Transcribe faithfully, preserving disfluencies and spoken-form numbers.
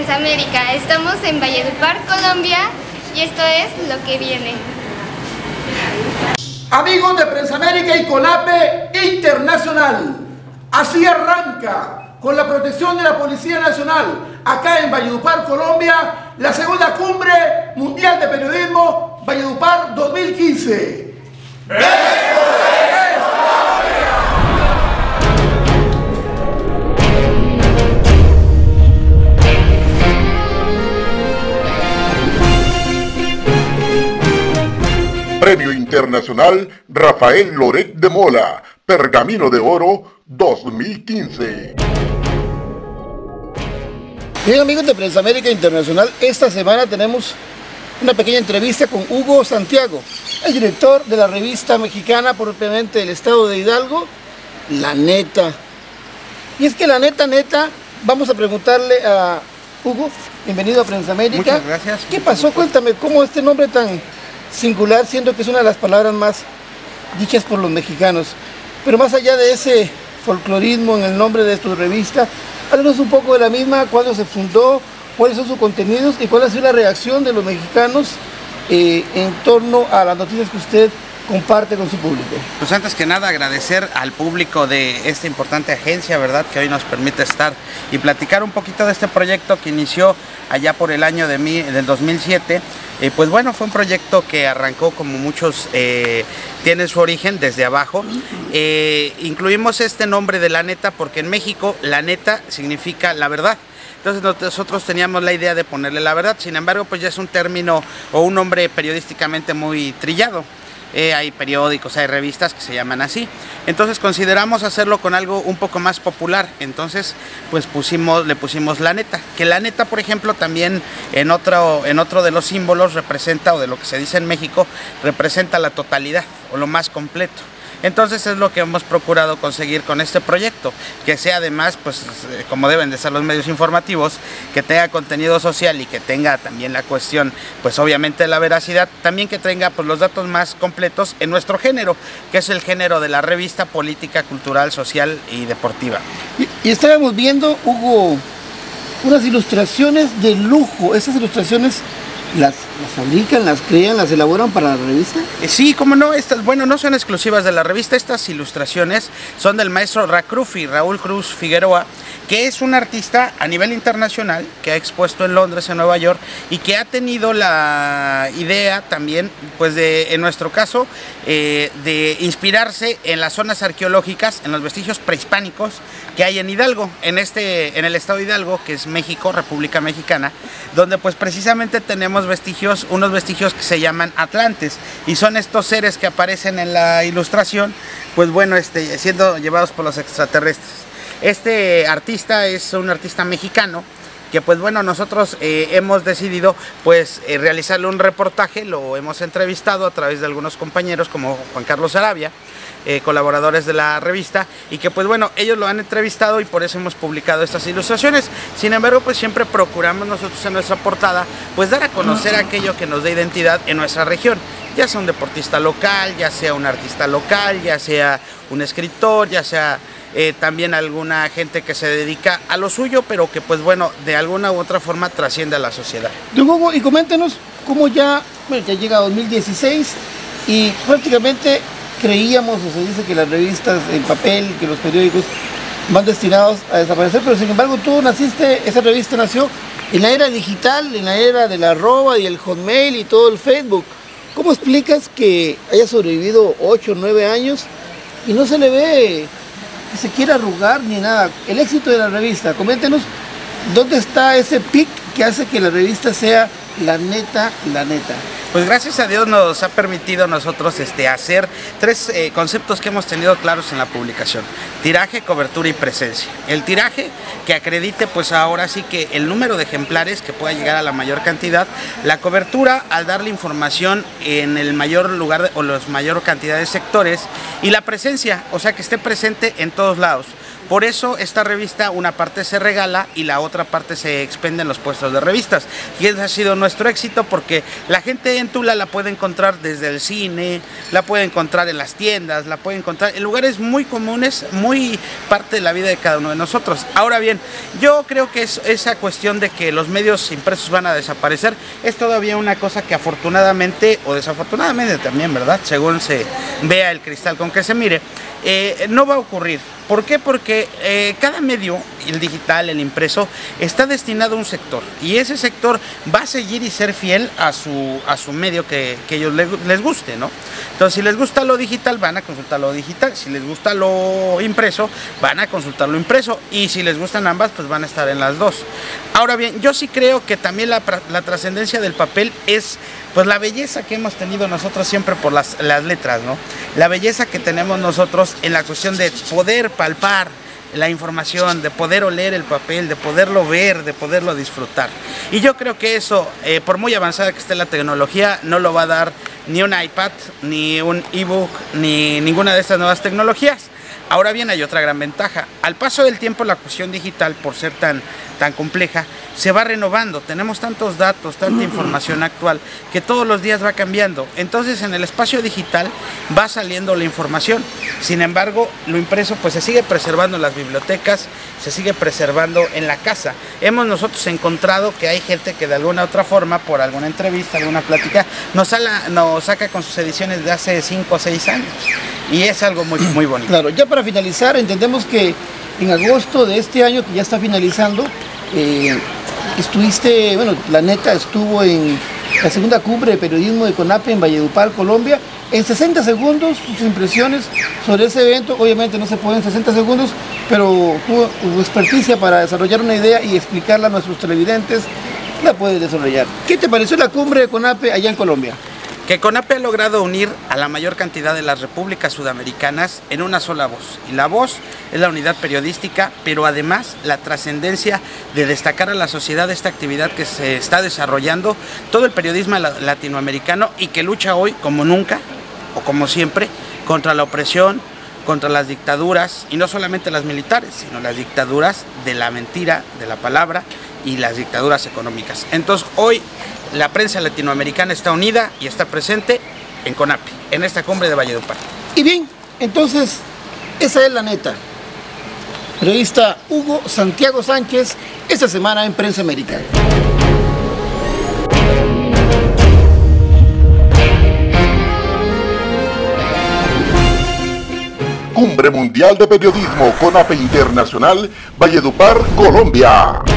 Prensa América. Estamos en Valledupar, Colombia, y esto es lo que viene. Amigos de Prensa América y CONAPE Internacional, así arranca, con la protección de la Policía Nacional, acá en Valledupar, Colombia, la segunda cumbre mundial de periodismo Valledupar dos mil quince. Premio Internacional Rafael Loret de Mola, Pergamino de Oro dos mil quince. Bien, amigos de Prensa América Internacional, esta semana tenemos una pequeña entrevista con Hugo Santiago, el director de la revista mexicana propiamente del estado de Hidalgo, La Neta. Y es que La Neta, neta, vamos a preguntarle a Hugo, bienvenido a Prensa América. Muchas gracias. ¿Qué pasó? Cuéntame, ¿cómo este nombre tan singular, siendo que es una de las palabras más dichas por los mexicanos? Pero más allá de ese folclorismo en el nombre de tu revista, háblanos un poco de la misma, cuándo se fundó, cuáles son sus contenidos y cuál ha sido la reacción de los mexicanos eh, en torno a las noticias que usted comparte con su público. Pues antes que nada agradecer al público de esta importante agencia, ¿verdad?, que hoy nos permite estar y platicar un poquito de este proyecto que inició allá por el año de mi, del dos mil siete. Eh, pues bueno, fue un proyecto que arrancó, como muchos eh, tienen su origen, desde abajo. Eh, incluimos este nombre de La Neta porque en México La Neta significa la verdad. Entonces nosotros teníamos la idea de ponerle la verdad, sin embargo pues ya es un término o un nombre periodísticamente muy trillado. Eh, hay periódicos, hay revistas que se llaman así. Entonces consideramos hacerlo con algo un poco más popular. Entonces pues pusimos, le pusimos La Neta. Que La Neta, por ejemplo, también en otro, en otro de los símbolos representa, o de lo que se dice en México, representa la totalidad o lo más completo. Entonces es lo que hemos procurado conseguir con este proyecto, que sea además, pues como deben de ser los medios informativos, que tenga contenido social y que tenga también la cuestión, pues obviamente la veracidad, también que tenga pues los datos más completos en nuestro género, que es el género de la revista política, cultural, social y deportiva. Y, y estábamos viendo, Hugo, unas ilustraciones de lujo. Esas ilustraciones ¿Las, las fabrican, las crean, las elaboran para la revista? Eh, sí, cómo no, estas, bueno, no son exclusivas de la revista. Estas ilustraciones son del maestro Racrufi, Raúl Cruz Figueroa, que es un artista a nivel internacional, que ha expuesto en Londres, en Nueva York, y que ha tenido la idea también, pues de, en nuestro caso, eh, de inspirarse en las zonas arqueológicas, en los vestigios prehispánicos que hay en Hidalgo, en, este, en el estado de Hidalgo, que es México, República Mexicana, donde pues precisamente tenemos vestigios, unos vestigios que se llaman atlantes, y son estos seres que aparecen en la ilustración, pues bueno, este, siendo llevados por los extraterrestres. Este artista es un artista mexicano que pues bueno, nosotros eh, hemos decidido pues eh, realizarle un reportaje, lo hemos entrevistado a través de algunos compañeros como Juan Carlos Arabia, eh, colaboradores de la revista, y que pues bueno, ellos lo han entrevistado y por eso hemos publicado estas ilustraciones. Sin embargo, pues siempre procuramos nosotros en nuestra portada pues dar a conocer aquello que nos dé identidad en nuestra región, ya sea un deportista local, ya sea un artista local, ya sea un escritor, ya sea Eh, también alguna gente que se dedica a lo suyo, pero que pues bueno, de alguna u otra forma trasciende a la sociedad. Don Hugo, y coméntenos cómo ya, bueno, ya llega dos mil dieciséis y prácticamente creíamos, o se dice que las revistas en papel, que los periódicos van destinados a desaparecer, pero sin embargo tú naciste, esa revista nació en la era digital, en la era del arroba y el hotmail y todo el Facebook. ¿Cómo explicas que haya sobrevivido ocho o nueve años y no se le ve que se quiera arrugar ni nada? El éxito de la revista, coméntenos dónde está ese pic que hace que la revista sea La Neta, La Neta. Pues gracias a Dios nos ha permitido a nosotros este, hacer tres eh, conceptos que hemos tenido claros en la publicación: tiraje, cobertura y presencia. El tiraje, que acredite pues ahora sí que el número de ejemplares, que pueda llegar a la mayor cantidad. La cobertura, al darle información en el mayor lugar de, o la mayor cantidad de sectores. Y la presencia, o sea que esté presente en todos lados. Por eso esta revista, una parte se regala y la otra parte se expende en los puestos de revistas. Y ese ha sido nuestro éxito porque la gente en Tula la puede encontrar desde el cine, la puede encontrar en las tiendas, la puede encontrar en lugares muy comunes, muy parte de la vida de cada uno de nosotros. Ahora bien, yo creo que es esa cuestión de que los medios impresos van a desaparecer es todavía una cosa que afortunadamente o desafortunadamente también, ¿verdad? Según se vea el cristal con que se mire, eh, no va a ocurrir. ¿Por qué? Porque eh, cada medio, el digital, el impreso, está destinado a un sector y ese sector va a seguir y ser fiel a su, a su medio que, que ellos les, les guste, ¿no? Entonces, si les gusta lo digital, van a consultar lo digital, si les gusta lo impreso, van a consultar lo impreso y si les gustan ambas, pues van a estar en las dos. Ahora bien, yo sí creo que también la, la trascendencia del papel es pues la belleza que hemos tenido nosotros siempre por las, las letras, ¿no? La belleza que tenemos nosotros en la cuestión de poder palpar la información, de poder oler el papel, de poderlo ver, de poderlo disfrutar. Y yo creo que eso, eh, por muy avanzada que esté la tecnología, no lo va a dar ni un iPad, ni un ebook, ni ninguna de estas nuevas tecnologías. Ahora bien, hay otra gran ventaja. Al paso del tiempo, la cuestión digital, por ser tan, tan compleja, se va renovando. Tenemos tantos datos, tanta información actual, que todos los días va cambiando. Entonces, en el espacio digital va saliendo la información. Sin embargo, lo impreso pues se sigue preservando en las bibliotecas, se sigue preservando en la casa. Hemos nosotros encontrado que hay gente que de alguna otra forma, por alguna entrevista, alguna plática, nos, sala, nos saca con sus ediciones de hace cinco o seis años. Y es algo muy, muy bonito. Claro, ya para finalizar, entendemos que en agosto de este año, que ya está finalizando, eh, estuviste, bueno, la neta estuvo en la segunda cumbre de periodismo de CONAPE en Valledupar, Colombia. En sesenta segundos, sus impresiones sobre ese evento, obviamente no se puede en sesenta segundos, pero tu, tu experticia para desarrollar una idea y explicarla a nuestros televidentes, la puedes desarrollar. ¿Qué te pareció la cumbre de CONAPE allá en Colombia? Que CONAPE ha logrado unir a la mayor cantidad de las repúblicas sudamericanas en una sola voz. Y la voz es la unidad periodística, pero además la trascendencia de destacar a la sociedad esta actividad que se está desarrollando, todo el periodismo latinoamericano y que lucha hoy como nunca, o como siempre, contra la opresión, contra las dictaduras, y no solamente las militares, sino las dictaduras de la mentira, de la palabra y las dictaduras económicas. Entonces hoy la prensa latinoamericana está unida y está presente en CONAPE, en esta cumbre de Valledupar. Y bien, entonces, esa es la neta. Periodista Hugo Santiago Sánchez, esta semana en Prensa Americana. Cumbre Mundial de Periodismo CONAPE Internacional, Valledupar, Colombia.